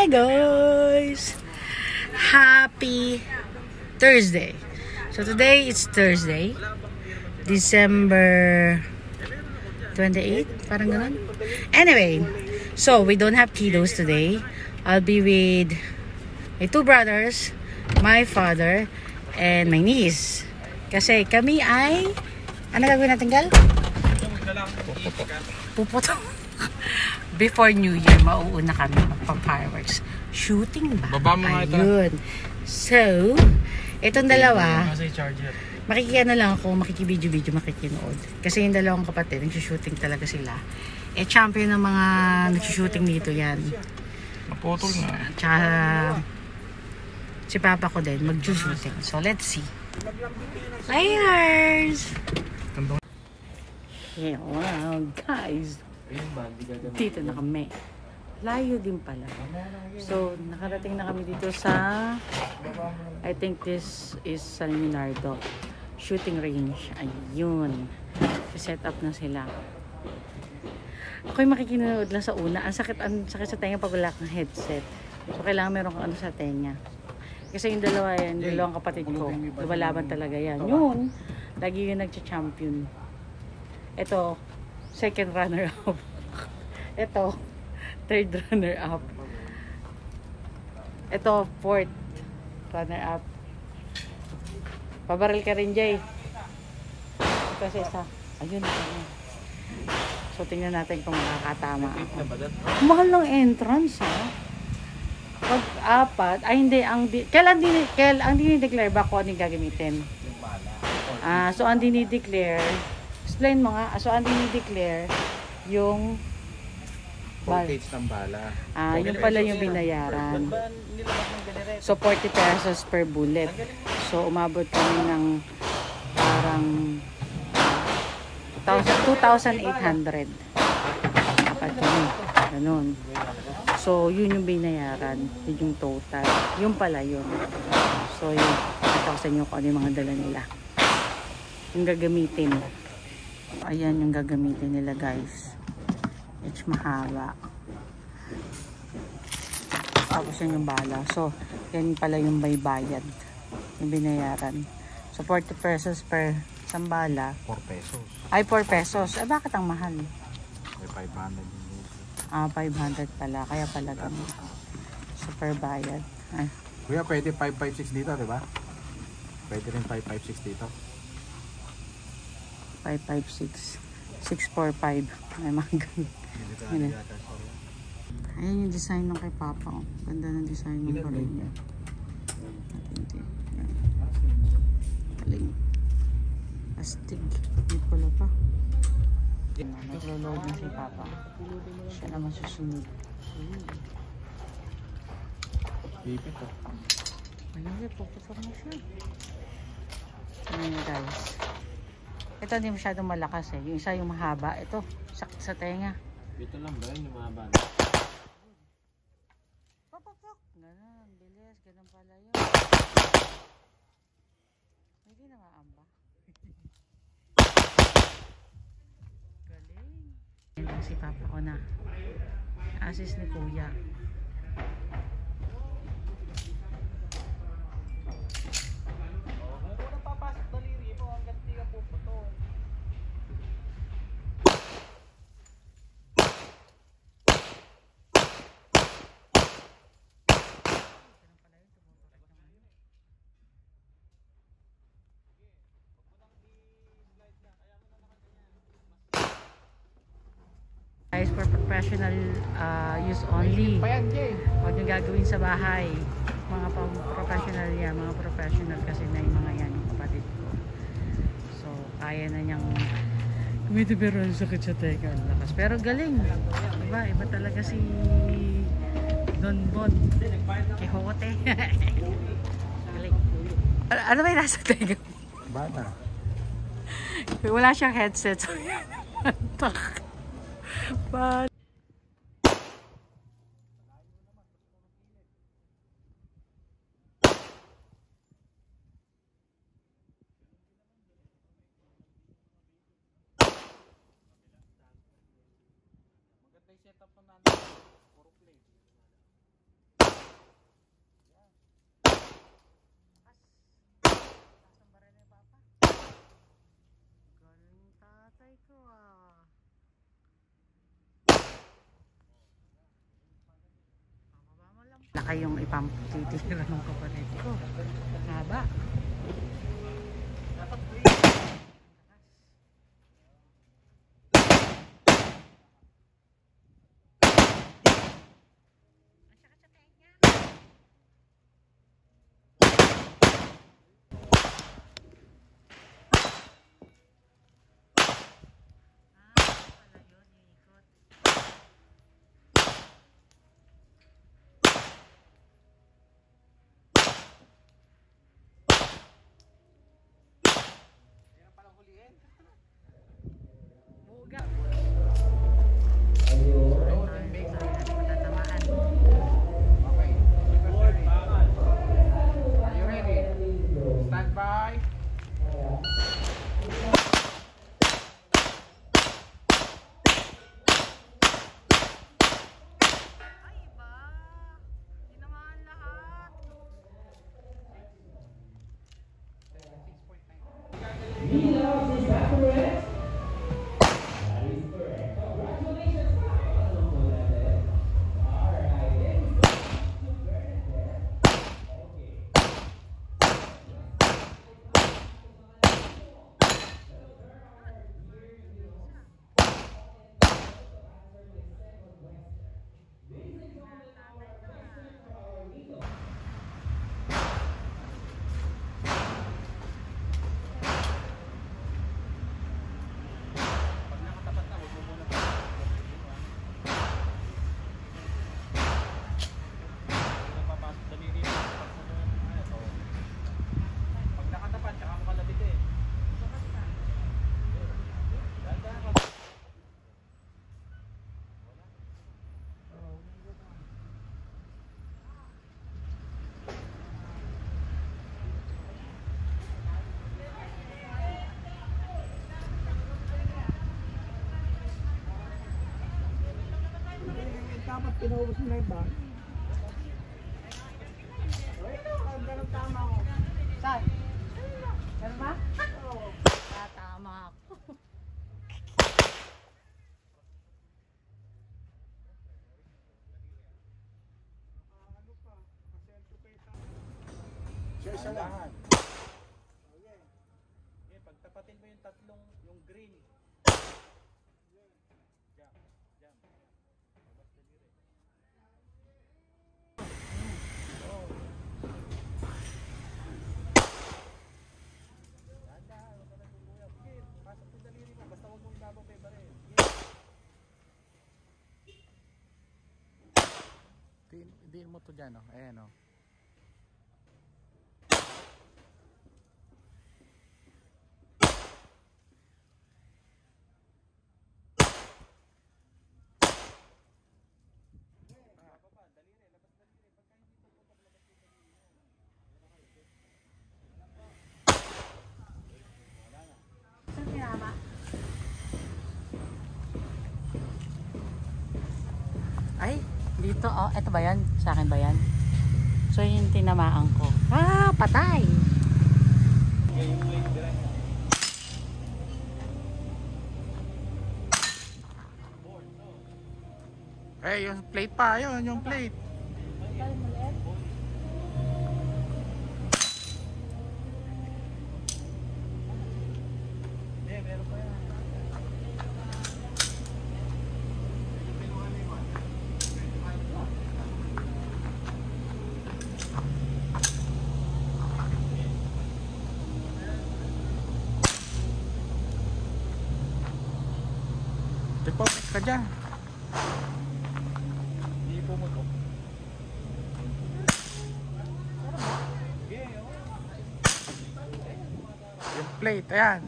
Hi guys! Happy Thursday! So today it's Thursday, December 28, parang ganun. Anyway, so we don't have kiddos today. I'll be with my two brothers, my father, and my niece. Kasi kami ay, ano gagawin natin, Gal? Puputo. Before New Year, mauuna kami magpa-fireworks. Shooting ba? Baba mo nga ito. Ayun. So, itong dalawa, makikiyano lang ako, makikibidyo-video, makikinood. Kasi yung dalawang kapatid, nagsushooting talaga sila. Champion ng mga nagsushooting dito yan. Naputol na. Tsaka, si papa ko din, mag-shooting. So, let's see. Players! Yeah, wow, guys. Dito na kami. Layo din pala. So, nakarating na kami dito sa, I think this is San Leonardo shooting range. Ayun. Set up na sila. Ako'y makikinood lang sa una. Ang sakit sa tenga pag wala kang headset. So, kailangan meron kang ano sa tenga. Kasi yung dalawa yan, dalawang kapatid ko, lumalaban talaga yan. Yun, lagi yung nagcha-champion. Ito, second runner-up. Ito, third runner-up. Ito, fourth runner-up. Pabaril ka rin, Jay. Kasi isa. Ayun. So, tingnan natin kung makakatama ako. Mahal ng entrance, ha? Pag-apat, ay hindi, kailan dinideclare ba kung anong gagamitin? So, ang dinideclare, explain mo nga, so ang dinideclare, yung voltage ng bala. Yung pala yung binayaran. So, 40 pesos per bullet. So, umabot kami ng parang 2,800. Apat kami. Ganun. So, yun yung binayaran. Yun yung total. Yun pala yun. So, yun. Ito ko sa inyo kung ano yung mga dala nila. Yung gagamitin. Ayan yung gagamitin nila, guys. It's mahaba. Tapos yun yung bala. So, yan pala yung baybayad. Yung binayaran. So, 40 pesos per isang bala. 4 pesos. Ay, 4 pesos. Bakit ang mahal? May 500 din. 500 pala. Kaya pala ganun. So, per bayad. Ay. Kuya, pwede 556 dito, di ba? Pwede rin 556 dito. 556. 645. Ay, mga ganun. Ayan yung design ng kay Papa. Oh. Ganda ng design ng baril niya. Galing. Astig. Hindi pala pa. Naglo-load na si Papa. Siya naman susunod. Pipit ko. Ayun, puputok na siya. Ayan guys. Ito hindi masyadong malakas eh. Yung isa yung mahaba. Ito, sakit sa tenga. Dito lang ba yun yung mahaba? Papapak! Ganun, bilis. Ganun pala yun. Hindi na maamba. Galing. Yan si Papa ko na. Assist ni Kuya. Guys, for professional use only. Huwag nyo gagawin sa bahay. Mga professional yan. Mga professional kasi na yung mga yan, yung kapatid ko. So, kaya na niyang kumiti pero ang sakit sa teka. Lakas. Pero galing. Diba? Iba talaga si Don Bon. Quixote. Galing. Ano ba yung nasa teka? Bata. Wala siyang headset. So, antak. But maganda yung setup na natin. Puro play. Laka yung ipamputitira ng kapatid ko. Haba. Dapat pinuubos mo na iba. Ganun tama ko. Saan? Ganun ba? Oo. Tama ako. Sa lahat. Okay, pagtapatin mo yung tatlong, yung green. Diin mo to dyan, oh. Ayan, oh. Ay, dito, oh, eto ba yan? Sa akin ba yan? So, yung tinamaan ko. Ah, patay! Eh, yung plate pa, yun, yung plate. Pumit ka dyan. Hindi pumutok. Yung plate, ayan.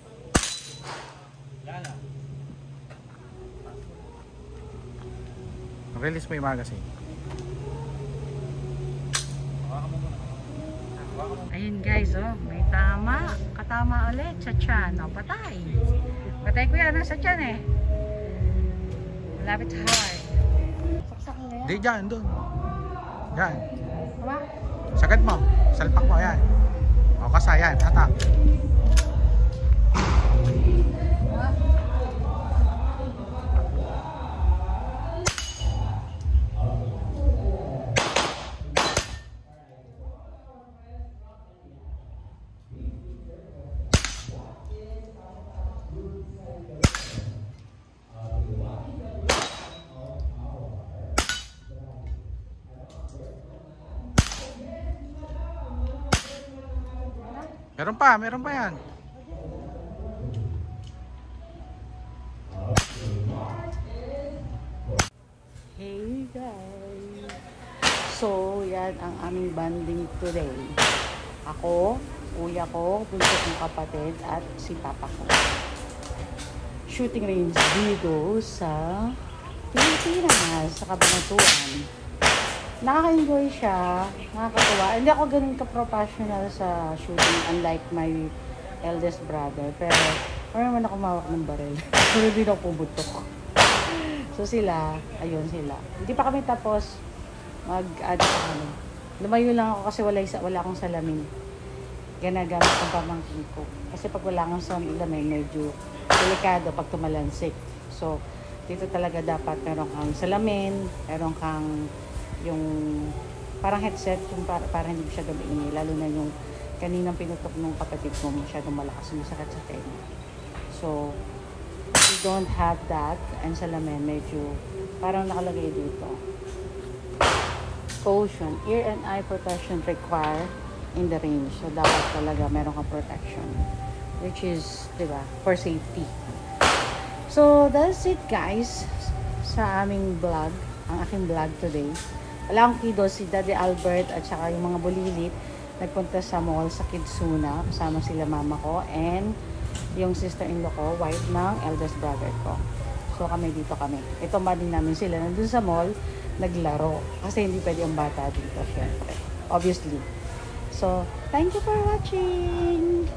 Release mo yung magazine. Ayun guys, oh, may tama. Katama ulit sa tiyan. Oh, patay. Patay ko yan, nasa tiyan eh. Malapit sa heart. Saksak mo na yan. Di dyan, doon. Yan. Diba? Sagad mo. Salpak mo, ayan. O, kasa, yan. Hatak. Meron pa yan. Hey guys! So, yan ang aming banding today. Ako, kuya ko, bunso kong kapatid, at si papa ko. Shooting range dito sa Pilipinas, sa Cabanatuan. Nakaka-enjoy siya, nakakatuwa. Hindi ako ganun ka-professional sa shooting, unlike my eldest brother. Pero, naman ako mawak ng baril. Pero di na ako pubutok. So sila, ayun sila. Hindi pa kami tapos lumayo lang ako kasi wala akong salamin. Ginagamit ang pamangkin ko. Kasi pag wala akong salamin, medyo delikado pag tumalansik. So, dito talaga dapat meron kang salamin, meron kang yung parang headset, yung para hindi masyadong maingay. Lalo na yung kaninang pinutok ng kapatid ko, masyadong malakas, masakit sa tenga. So, if you don't have that, and salamin, medyo parang nakalagay dito. Caution, ear and eye protection required in the range. So, dapat talaga meron kang protection. Which is, di ba, for safety. So, that's it guys sa aming vlog, ang aking vlog today. Wala akong kido, si Daddy Albert at saka yung mga bulilit nagpunta sa mall sa Kidsuna kasama sila mama ko and yung sister-in-law ko, wife ng eldest brother ko. So kami dito kami. Ito din namin sila nandun sa mall naglaro kasi hindi pwede ang bata dito syempre. Obviously. So, thank you for watching!